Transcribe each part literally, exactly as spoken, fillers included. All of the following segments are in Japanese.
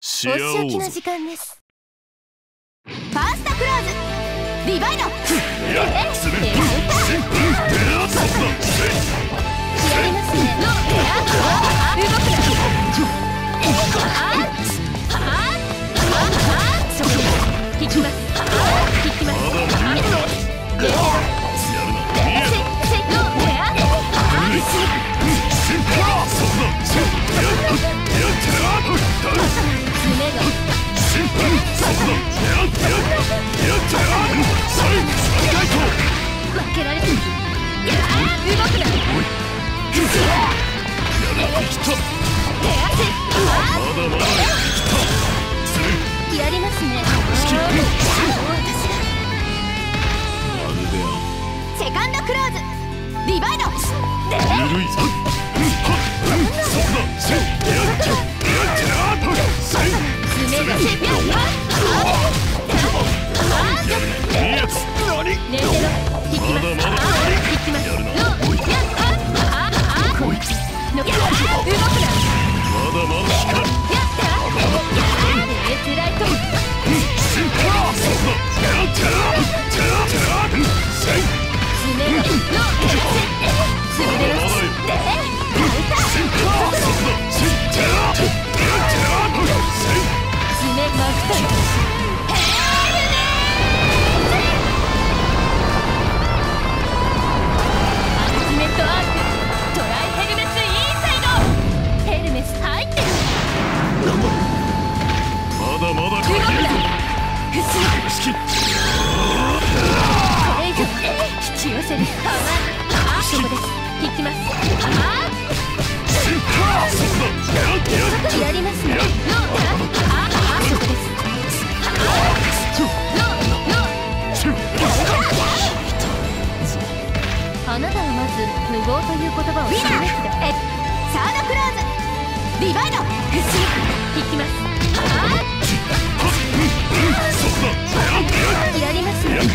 仕置きの時間です。ファーストクローズリバイド。やする。やりますね。動くな。引きます。引きます。やりますね。セカンドクローズリバイド。ゆるいぞ。あなたはまず無謀という言葉を知るべきだ。サードクローズリバイド。引きます。やりますね。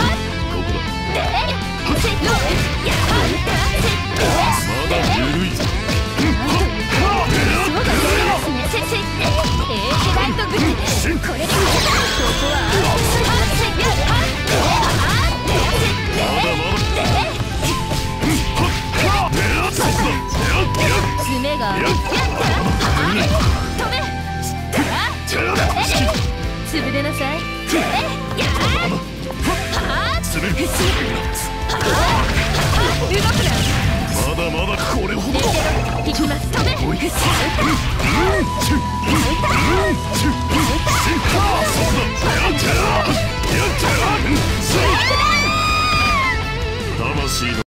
潰れなさい。 まだまだこれほど。 引きます。止め。 魂の